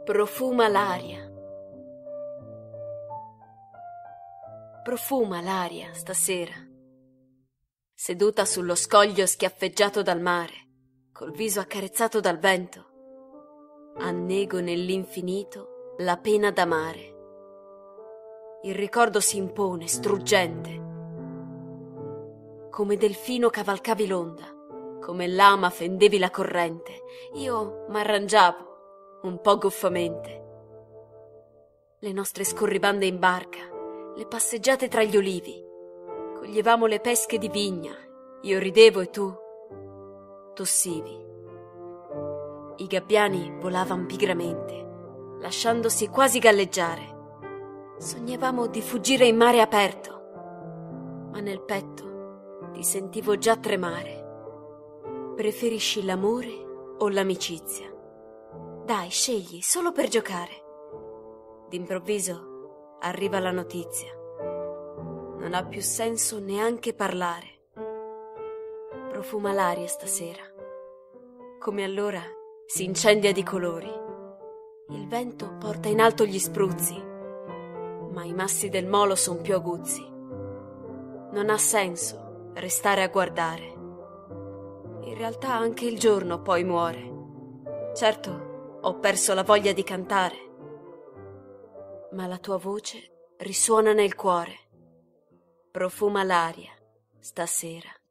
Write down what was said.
Profuma l'aria. Profuma l'aria stasera. Seduta sullo scoglio schiaffeggiato dal mare, col viso accarezzato dal vento, annego nell'infinito la pena d'amare. Il ricordo si impone, struggente. Come delfino cavalcavi l'onda, come lama fendevi la corrente. Io m'arrangiavo, un po' goffamente. Le nostre scorribande in barca, le passeggiate tra gli olivi. Coglievamo le pesche di vigna, io ridevo e tu tossivi. I gabbiani volavano pigramente, lasciandosi quasi galleggiare. Sognavamo di fuggire in mare aperto, ma nel petto ti sentivo già tremare. Preferisci l'amore o l'amicizia? Dai, scegli, solo per giocare. D'improvviso arriva la notizia. Non ha più senso neanche parlare. Profuma l'aria stasera. Come allora si incendia di colori. Il vento porta in alto gli spruzzi, ma i massi del molo son più aguzzi. Non ha senso restare a guardare. In realtà anche il giorno poi muore. Certo, ho perso la voglia di cantare, ma la tua voce risuona nel cuore. Profuma l'aria stasera.